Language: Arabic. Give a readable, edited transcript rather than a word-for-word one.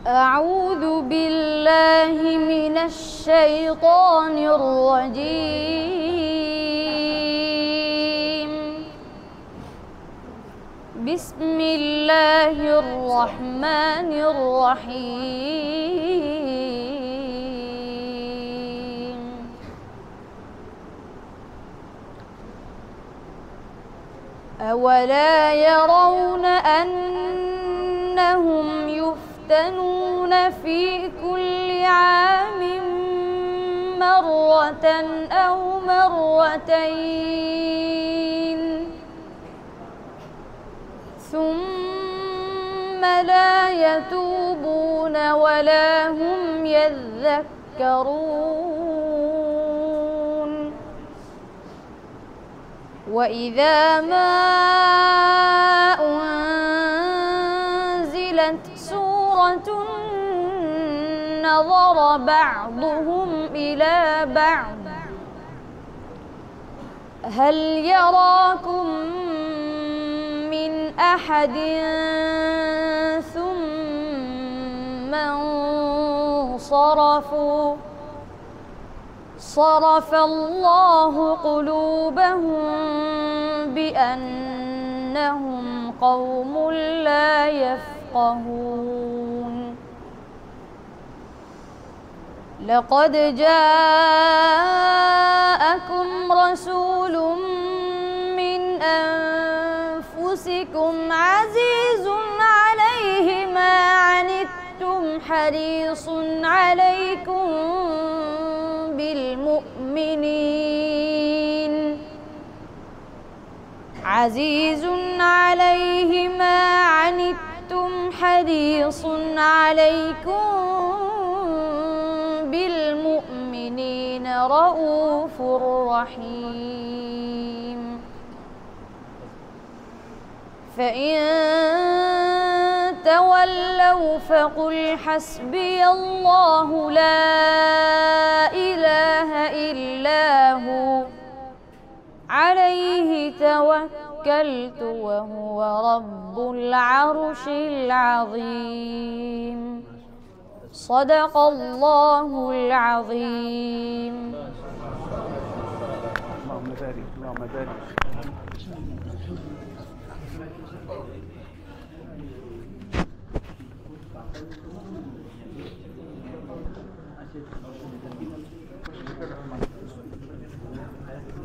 أعوذ بالله من الشيطان الرجيم. بسم الله الرحمن الرحيم. أولا يرون أنهم يفتنون في كل عام مرة أو مرتين ثم لا يتوبون ولا هم يذكرون. وإذا ما أنزلت سورة نظر بعضهم إلى بعض هل يراكم من أحد ثم انصرفوا صرف الله قلوبهم بأنهم قوم لا يفقهون. لقد جاءكم رسول من أنفسكم عزيز عليه ما عنتم حريص عليكم بالمؤمنين عزيز عليه ما عنتم حريص عليكم بالمؤمنين رؤوف رحيم. فإن تولوا فقل حسبي الله لا إله إلا هو عليه توكلت وهو رب العرش العظيم. صدق الله العظيم. اللهم بارك اللهم بارك. Thank you.